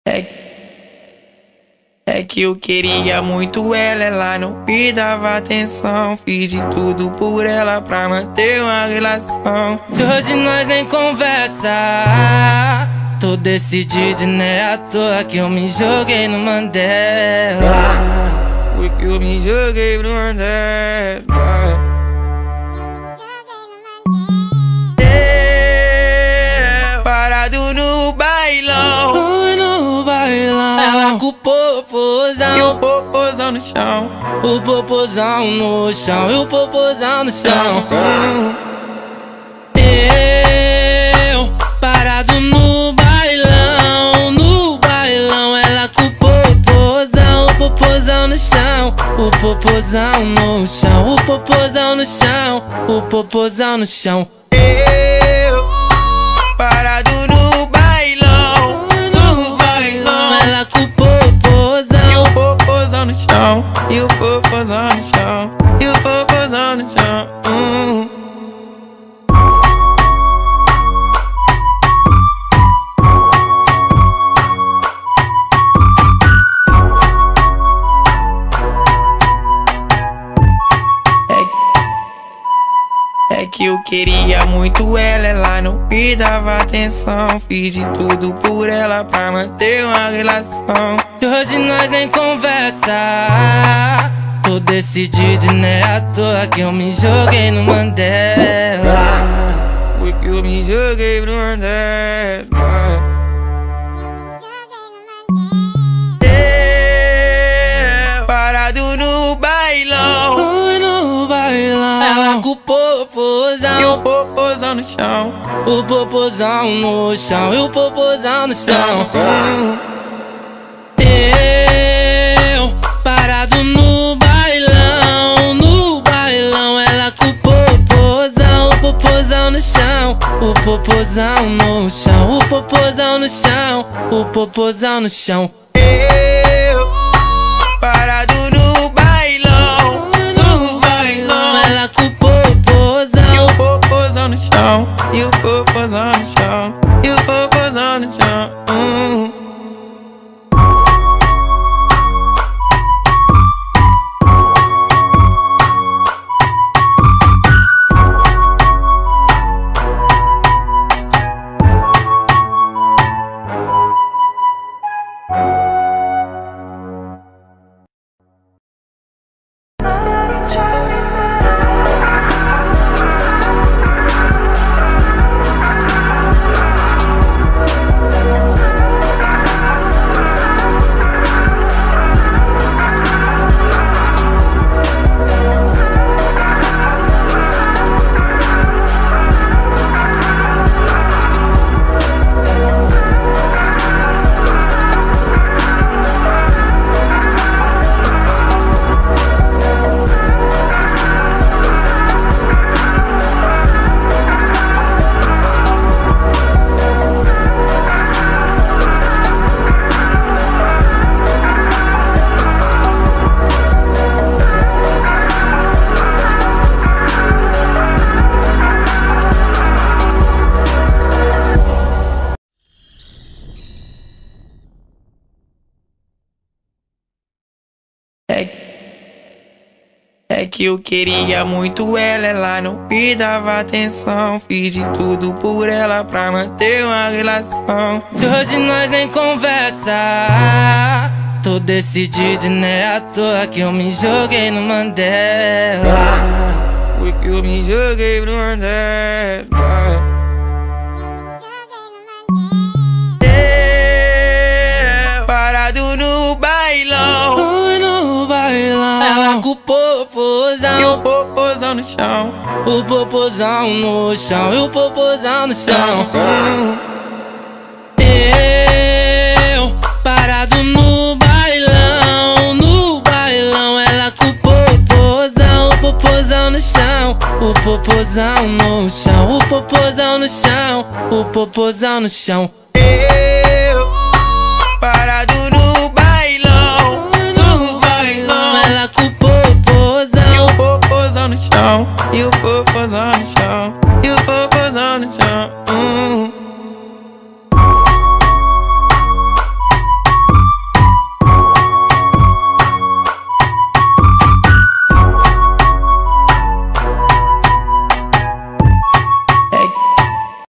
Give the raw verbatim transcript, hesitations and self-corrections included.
É, é que eu queria muito ela, ela não me dava atenção. Fiz de tudo por ela pra manter uma relação. E hoje nós nem conversa. Tô decidido e não é à toa que eu me joguei no Mandela. Foi que eu me joguei no Mandela. Parado no bailão, Oi, no bailão. Ela com o popozão e o popozão no chão. O popozão no chão, e o popozão no chão. Eu, parado no bailão, no bailão. Ela com o popozão, o popozão no chão. O popozão no chão, o popozão no chão. O popozão no chão. Eu, parado no bailão, no bailão. Ela com o popozão, e o popozão no chão, e o popozão no chão, e o popozão no chão. hum. É que eu queria muito ela, ela não me dava atenção. Fiz de tudo por ela pra manter uma relação. E hoje nós nem conversa. Tô decidido e não é à toa que eu me joguei no Mandela. Foi que eu me joguei no Mandela. Parado no bailão, Oi, no bailão. Ela com o popozão e o popozão no chão. O popozão no chão, e o popozão no chão. Eu, parado no bailão, no bailão. Ela com o popozão, o popozão no chão. O popozão no chão, o popozão no chão. O popozão no chão. Eu, parado no bailão, no bailão. Ela com o popozão, e o popozão no chão, e o popozão no chão, e o popozão no chão. hum. É que eu queria muito ela, ela não me dava atenção. Fiz de tudo por ela pra manter uma relação. e hoje nós nem conversa. Tô decidido e não é à toa que eu me joguei no Mandela. Foi que eu me joguei no Mandela. Parado no bailão, Oi, no bailão. Ela com o popozão e o popozão no chão. O popozão no chão, e o popozão no chão. Eu, parado no bailão, no bailão. Ela com o popozão, o popozão no chão. O popozão no chão, o popozão no chão. O popozão no chão. Eu, parado